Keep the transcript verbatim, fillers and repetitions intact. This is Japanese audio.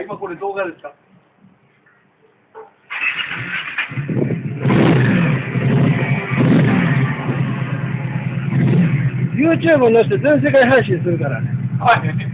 あ、今これ動画ですか。 ユーチューブ に載せて全世界配信するからね。 はい。